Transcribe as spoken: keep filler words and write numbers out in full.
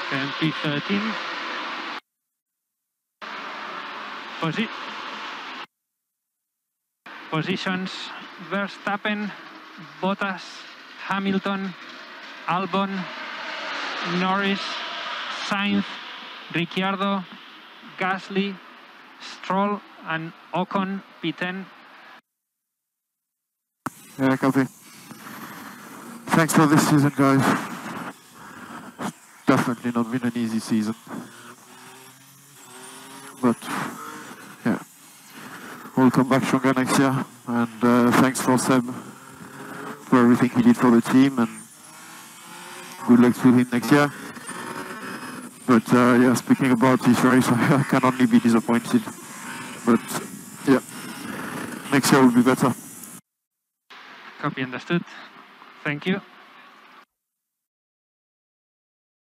and P thirteen. Posi positions: Verstappen, Bottas, Hamilton, Albon, Norris, Sainz, Ricciardo, Gasly, Stroll, and Ocon, P ten. Yeah, copy. Thanks for this season, guys. Definitely not been an easy season. But, yeah. We'll come back stronger next year. And uh, thanks for Seb for everything he did for the team. And good luck to him next year. But, uh, yeah, speaking about this race, I can only be disappointed. But, yeah. Next year will be better. Copy, understood. Thank you.